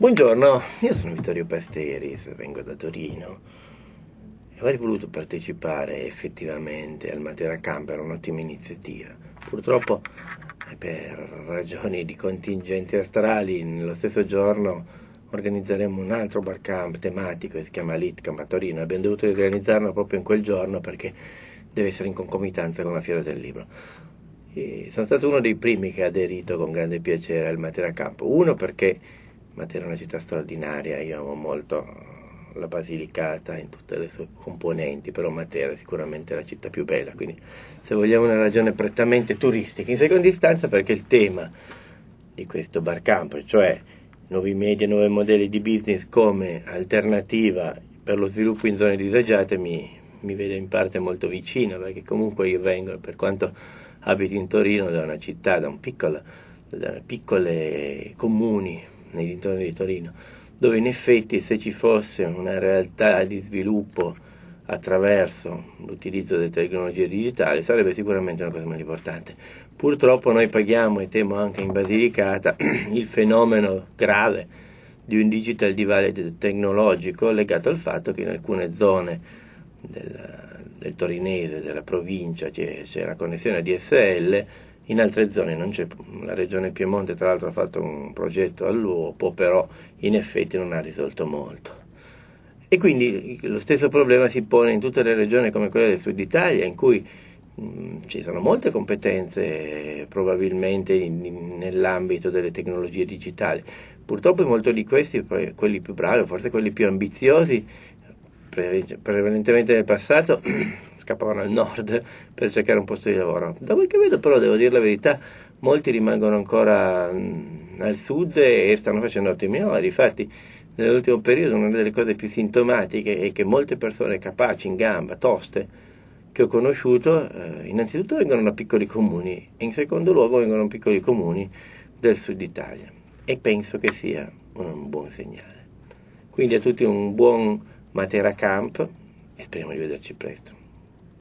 Buongiorno, io sono Vittorio Pasteris, vengo da Torino e avrei voluto partecipare effettivamente al Matera Camp, era un'ottima iniziativa. Purtroppo per ragioni di contingenze astrali nello stesso giorno organizzeremo un altro bar camp tematico che si chiama LitCamp a Torino. Abbiamo dovuto organizzarlo proprio in quel giorno perché deve essere in concomitanza con la Fiera del Libro. E sono stato uno dei primi che ha aderito con grande piacere al Matera Camp. Uno perché Matera è una città straordinaria, io amo molto la Basilicata in tutte le sue componenti, però Matera è sicuramente la città più bella, quindi se vogliamo una ragione prettamente turistica. In seconda istanza perché il tema di questo bar camp, cioè nuovi media, nuovi modelli di business come alternativa per lo sviluppo in zone disagiate, mi vede in parte molto vicino, perché comunque io vengo, per quanto abiti in Torino, da una città, da piccole comuni nei dintorni di Torino, dove in effetti se ci fosse una realtà di sviluppo attraverso l'utilizzo delle tecnologie digitali sarebbe sicuramente una cosa molto importante. Purtroppo noi paghiamo, e temo anche in Basilicata, il fenomeno grave di un digital divide tecnologico legato al fatto che in alcune zone del torinese, della provincia, c'è la connessione DSL, in altre zone non c'è. La regione Piemonte tra l'altro ha fatto un progetto all'uopo, però in effetti non ha risolto molto. E quindi lo stesso problema si pone in tutte le regioni come quella del sud Italia, in cui ci sono molte competenze probabilmente nell'ambito delle tecnologie digitali. Purtroppo molti di questi, quelli più bravi, forse quelli più ambiziosi, prevalentemente nel passato scappavano al nord per cercare un posto di lavoro. Da quel che vedo però, devo dire la verità, molti rimangono ancora al sud e stanno facendo ottimi lavori. Infatti nell'ultimo periodo una delle cose più sintomatiche è che molte persone capaci, in gamba, toste, che ho conosciuto, innanzitutto vengono da piccoli comuni e in secondo luogo vengono da piccoli comuni del sud Italia, e penso che sia un buon segnale. Quindi a tutti un buon Matera Camp e speriamo di vederci presto.